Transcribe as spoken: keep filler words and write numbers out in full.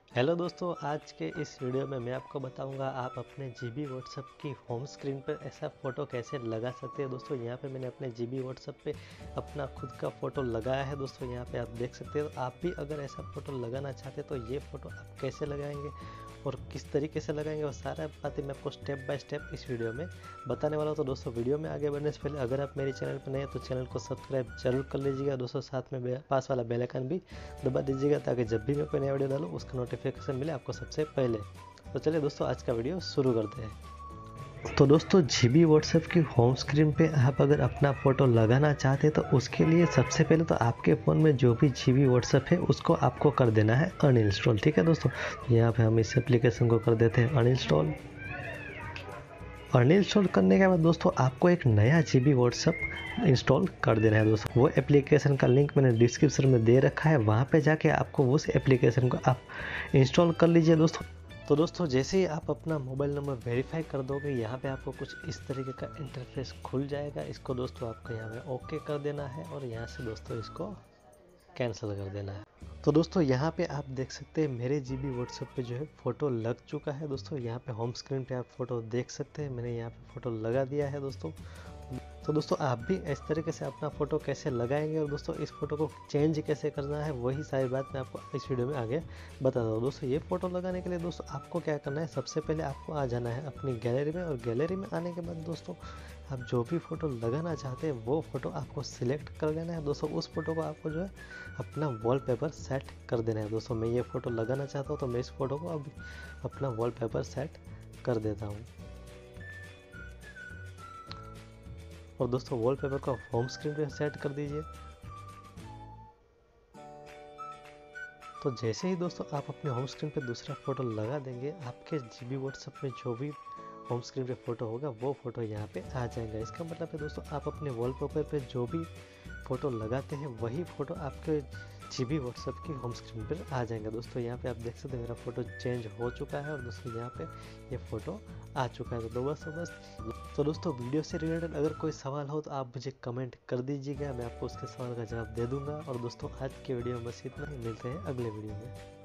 Hello दोस्तों, आज के इस वीडियो में मैं आपको बताऊंगा आप अपने जीबी व्हाट्सएप की होम स्क्रीन पर ऐसा फ़ोटो कैसे लगा सकते हैं। दोस्तों यहाँ पे मैंने अपने जीबी व्हाट्सएप पे अपना खुद का फ़ोटो लगाया है। दोस्तों यहाँ पे आप देख सकते हो। आप भी अगर ऐसा फ़ोटो लगाना चाहते हैं तो ये फ़ोटो आप कैसे लगाएंगे और किस तरीके से लगाएंगे और सारा बातें मैं आपको स्टेप बाय स्टेप इस वीडियो में बताने वाला हूँ। तो दोस्तों वीडियो में आगे बढ़ने से पहले अगर आप मेरे चैनल पर नए हैं तो चैनल को सब्सक्राइब जरूर कर लीजिएगा। दोस्तों साथ में पास वाला बेल आइकन भी दबा दीजिएगा ताकि जब भी मैं कोई नया वीडियो डालूँ उसका नोटिफिकेशन मिले आपको सबसे पहले। तो चलिए दोस्तों आज का वीडियो शुरू करते हैं। तो दोस्तों जीबी व्हाट्सएप की होम स्क्रीन पे आप अगर अपना फ़ोटो लगाना चाहते हैं तो उसके लिए सबसे पहले तो आपके फ़ोन में जो भी जीबी व्हाट्सएप है उसको आपको कर देना है अनइंस्टॉल। ठीक है दोस्तों, यहाँ पे हम इस एप्लीकेशन को कर देते हैं अनइंस्टॉल। अनइंस्टॉल करने के बाद दोस्तों आपको एक नया जीबी व्हाट्सएप इंस्टॉल कर देना है। दोस्तों वो एप्लीकेशन का लिंक मैंने डिस्क्रिप्शन में दे रखा है, वहाँ पे जाके आपको उस एप्लीकेशन को आप इंस्टॉल कर लीजिए दोस्तों। तो दोस्तों जैसे ही आप अपना मोबाइल नंबर वेरीफाई कर दोगे यहाँ पे आपको कुछ इस तरीके का इंटरफेस खुल जाएगा। इसको दोस्तों आपको यहाँ पे ओके कर देना है और यहाँ से दोस्तों इसको कैंसिल कर देना है। तो दोस्तों यहाँ पे आप देख सकते हैं मेरे जीबी व्हाट्सएप पे जो है फ़ोटो लग चुका है। दोस्तों यहाँ पे होम स्क्रीन पे आप फ़ोटो देख सकते हैं, मैंने यहाँ पे फ़ोटो लगा दिया है दोस्तों। तो दोस्तों आप भी इस तरीके से अपना फ़ोटो कैसे लगाएंगे और दोस्तों इस फ़ोटो को चेंज कैसे करना है वही सारी बात मैं आपको इस वीडियो में आगे बता दूँ। दोस्तों ये फ़ोटो लगाने के लिए दोस्तों आपको क्या करना है, सबसे पहले आपको आ जाना है अपनी गैलरी में और गैलरी में आने के बाद दोस्तों आप जो भी फ़ोटो लगाना चाहते हैं वो फ़ोटो आपको सिलेक्ट कर देना है। दोस्तों उस फ़ोटो को आपको जो है अपना वॉलपेपर सेट कर देना है। दोस्तों मैं ये फ़ोटो लगाना चाहता हूँ तो मैं इस फ़ोटो को अब अपना वॉलपेपर सेट कर देता हूँ। और दोस्तों वॉलपेपर को होम स्क्रीन पे सेट कर दीजिए। तो जैसे ही दोस्तों आप अपने होम स्क्रीन पे दूसरा फ़ोटो लगा देंगे आपके जीबी व्हाट्सएप में जो भी होम स्क्रीन पे फ़ोटो होगा वो फ़ोटो यहाँ पे आ जाएगा। इसका मतलब है दोस्तों आप अपने वॉलपेपर पे जो भी फ़ोटो लगाते हैं वही फ़ोटो आपके जीबी व्हाट्सएप की होम स्क्रीन पर आ जाएगा। दोस्तों यहाँ पे आप देख सकते हैं मेरा फ़ोटो चेंज हो चुका है और दोस्तों यहाँ पे ये फ़ोटो आ चुका है। तो बस बस तो दोस्तों वीडियो से रिलेटेड अगर कोई सवाल हो तो आप मुझे कमेंट कर दीजिएगा, मैं आपको उसके सवाल का जवाब दे दूंगा। और दोस्तों आज के वीडियो में बस इतना ही, मिलते हैं अगले वीडियो में।